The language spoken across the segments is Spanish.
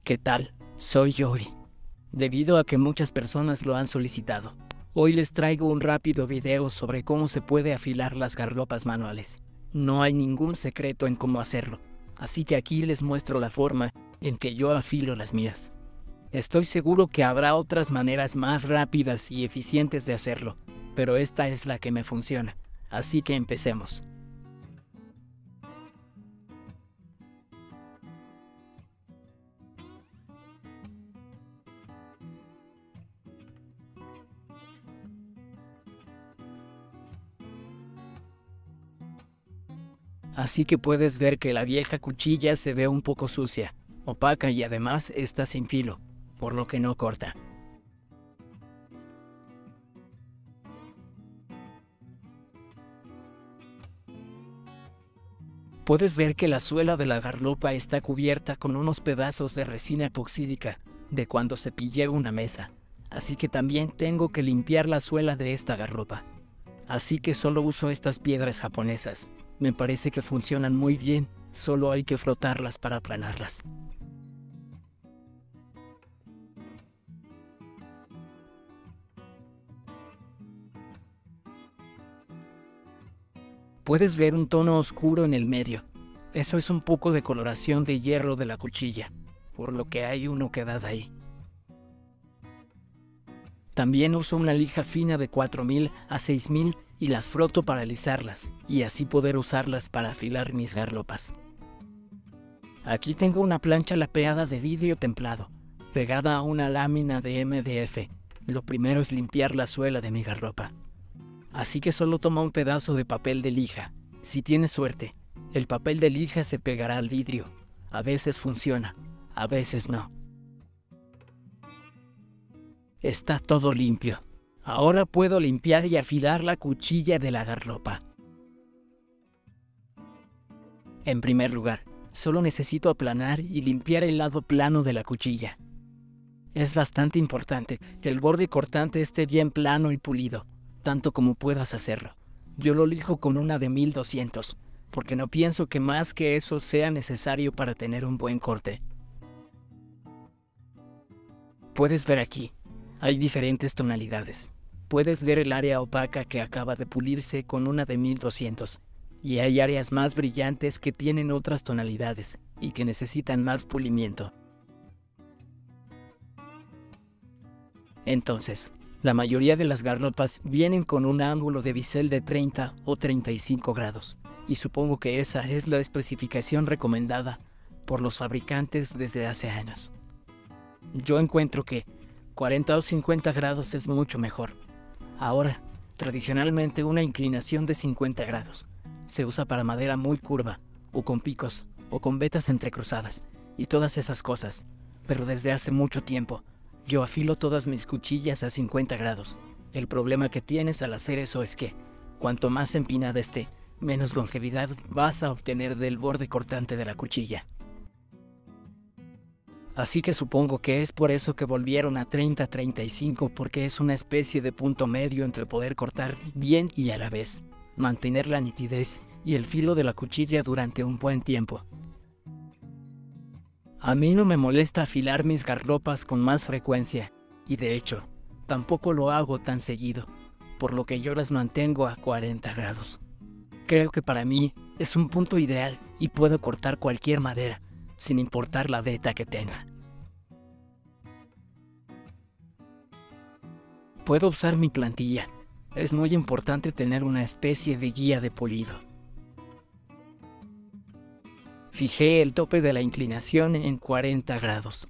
¿Qué tal? Soy Yori. Debido a que muchas personas lo han solicitado, hoy les traigo un rápido video sobre cómo se puede afilar las garlopas manuales. No hay ningún secreto en cómo hacerlo, así que aquí les muestro la forma en que yo afilo las mías. Estoy seguro que habrá otras maneras más rápidas y eficientes de hacerlo, pero esta es la que me funciona, así que empecemos. Así que puedes ver que la vieja cuchilla se ve un poco sucia, opaca y además está sin filo, por lo que no corta. Puedes ver que la suela de la garlopa está cubierta con unos pedazos de resina epoxídica de cuando cepillé una mesa, así que también tengo que limpiar la suela de esta garlopa. Así que solo uso estas piedras japonesas. Me parece que funcionan muy bien, solo hay que frotarlas para aplanarlas. Puedes ver un tono oscuro en el medio. Eso es un poco de coloración de hierro de la cuchilla, por lo que hay una quedada ahí. También uso una lija fina de 4000 a 6000 y las froto para alisarlas, y así poder usarlas para afilar mis garlopas. Aquí tengo una plancha lapeada de vidrio templado, pegada a una lámina de MDF. Lo primero es limpiar la suela de mi garlopa. Así que solo toma un pedazo de papel de lija. Si tienes suerte, el papel de lija se pegará al vidrio. A veces funciona, a veces no. Está todo limpio. Ahora puedo limpiar y afilar la cuchilla de la garlopa. En primer lugar, solo necesito aplanar y limpiar el lado plano de la cuchilla. Es bastante importante que el borde cortante esté bien plano y pulido, tanto como puedas hacerlo. Yo lo lijo con una de 1200, porque no pienso que más que eso sea necesario para tener un buen corte. Puedes ver aquí, hay diferentes tonalidades. Puedes ver el área opaca que acaba de pulirse con una de 1200, y hay áreas más brillantes que tienen otras tonalidades y que necesitan más pulimiento. Entonces, la mayoría de las garlopas vienen con un ángulo de bisel de 30 o 35 grados, y supongo que esa es la especificación recomendada por los fabricantes desde hace años. Yo encuentro que 40 o 50 grados es mucho mejor. Ahora, tradicionalmente una inclinación de 50 grados se usa para madera muy curva, o con picos, o con vetas entrecruzadas, y todas esas cosas, pero desde hace mucho tiempo, yo afilo todas mis cuchillas a 50 grados. El problema que tienes al hacer eso es que, cuanto más empinada esté, menos longevidad vas a obtener del borde cortante de la cuchilla. Así que supongo que es por eso que volvieron a 30-35, porque es una especie de punto medio entre poder cortar bien y a la vez mantener la nitidez y el filo de la cuchilla durante un buen tiempo. A mí no me molesta afilar mis garlopas con más frecuencia, y de hecho, tampoco lo hago tan seguido, por lo que yo las mantengo a 40 grados. Creo que para mí es un punto ideal y puedo cortar cualquier madera, sin importar la veta que tenga. Puedo usar mi plantilla. Es muy importante tener una especie de guía de pulido. Fijé el tope de la inclinación en 40 grados.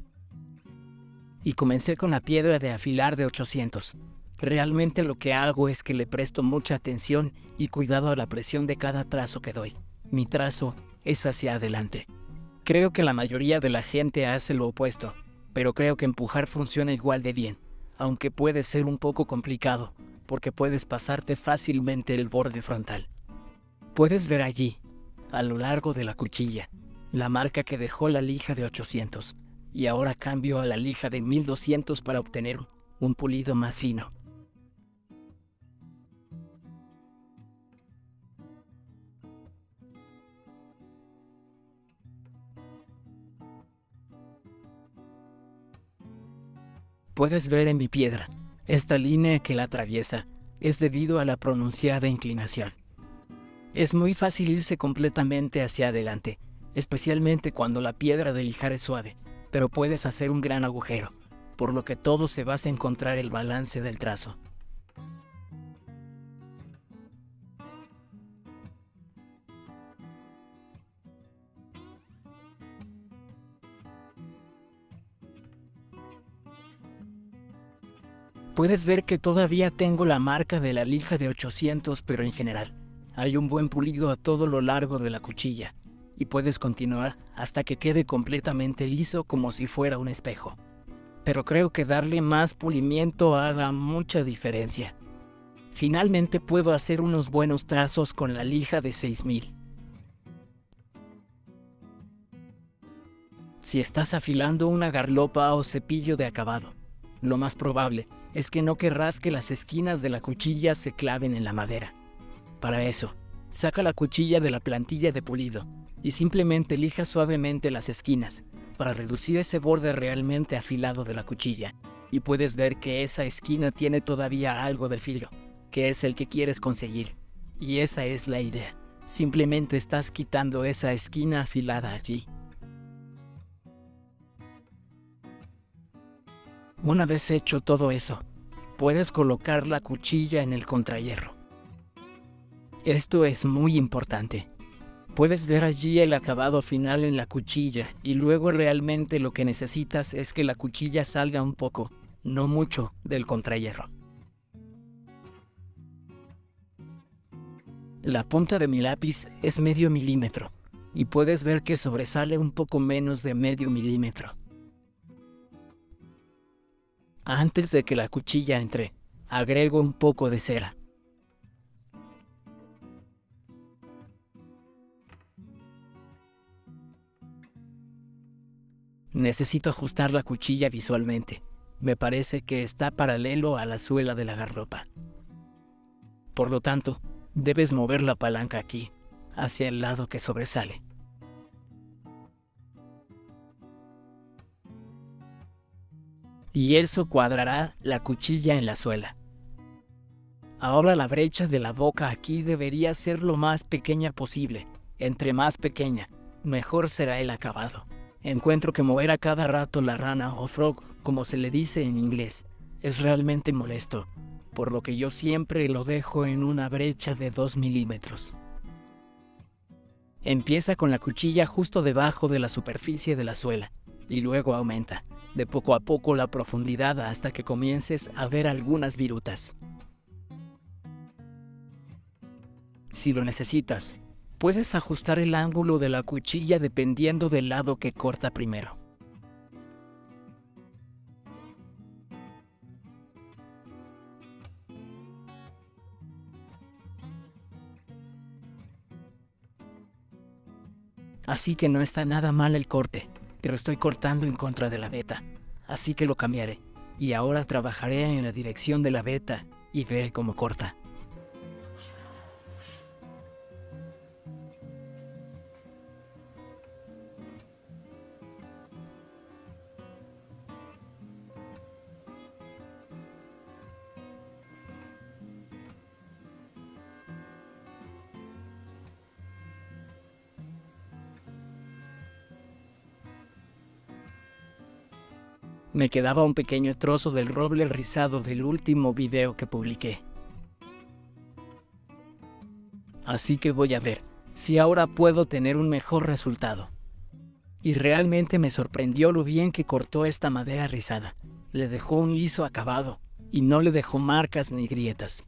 Y comencé con la piedra de afilar de 800. Realmente lo que hago es que le presto mucha atención y cuidado a la presión de cada trazo que doy. Mi trazo es hacia adelante. Creo que la mayoría de la gente hace lo opuesto, pero creo que empujar funciona igual de bien, aunque puede ser un poco complicado, porque puedes pasarte fácilmente el borde frontal. Puedes ver allí, a lo largo de la cuchilla, la marca que dejó la lija de 800, y ahora cambio a la lija de 1200 para obtener un pulido más fino. Puedes ver en mi piedra, esta línea que la atraviesa es debido a la pronunciada inclinación. Es muy fácil irse completamente hacia adelante, especialmente cuando la piedra de lijar es suave, pero puedes hacer un gran agujero, por lo que todo se basa en encontrar el balance del trazo. Puedes ver que todavía tengo la marca de la lija de 800, pero en general, hay un buen pulido a todo lo largo de la cuchilla, y puedes continuar hasta que quede completamente liso como si fuera un espejo. Pero creo que darle más pulimiento haga mucha diferencia. Finalmente puedo hacer unos buenos trazos con la lija de 6000. Si estás afilando una garlopa o cepillo de acabado, lo más probable es que no querrás que las esquinas de la cuchilla se claven en la madera. Para eso, saca la cuchilla de la plantilla de pulido y simplemente lija suavemente las esquinas para reducir ese borde realmente afilado de la cuchilla. Y puedes ver que esa esquina tiene todavía algo de filo, que es el que quieres conseguir. Y esa es la idea. Simplemente estás quitando esa esquina afilada allí. Una vez hecho todo eso, puedes colocar la cuchilla en el contrahierro. Esto es muy importante. Puedes ver allí el acabado final en la cuchilla y luego realmente lo que necesitas es que la cuchilla salga un poco, no mucho, del contrahierro. La punta de mi lápiz es medio milímetro y puedes ver que sobresale un poco menos de medio milímetro. Antes de que la cuchilla entre, agrego un poco de cera. Necesito ajustar la cuchilla visualmente. Me parece que está paralelo a la suela de la garropa. Por lo tanto, debes mover la palanca aquí, hacia el lado que sobresale. Y eso cuadrará la cuchilla en la suela. Ahora la brecha de la boca aquí debería ser lo más pequeña posible. Entre más pequeña, mejor será el acabado. Encuentro que mover a cada rato la rana o frog, como se le dice en inglés, es realmente molesto, por lo que yo siempre lo dejo en una brecha de 2 milímetros. Empieza con la cuchilla justo debajo de la superficie de la suela, y luego aumenta, de poco a poco la profundidad hasta que comiences a ver algunas virutas. Si lo necesitas, puedes ajustar el ángulo de la cuchilla dependiendo del lado que corta primero. Así que no está nada mal el corte, pero estoy cortando en contra de la veta, así que lo cambiaré. Y ahora trabajaré en la dirección de la veta y veré cómo corta. Me quedaba un pequeño trozo del roble rizado del último video que publiqué. Así que voy a ver si ahora puedo tener un mejor resultado. Y realmente me sorprendió lo bien que cortó esta madera rizada. Le dejó un liso acabado y no le dejó marcas ni grietas.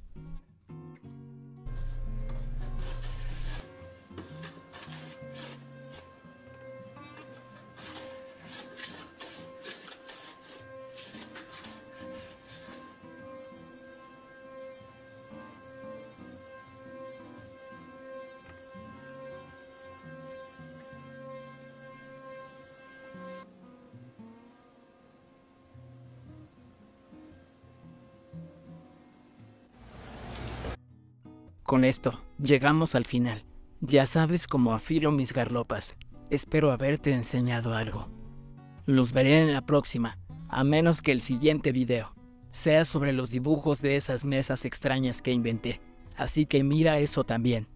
Con esto, llegamos al final. Ya sabes cómo afilo mis garlopas. Espero haberte enseñado algo. Los veré en la próxima. A menos que el siguiente video sea sobre los dibujos de esas mesas extrañas que inventé. Así que mira eso también.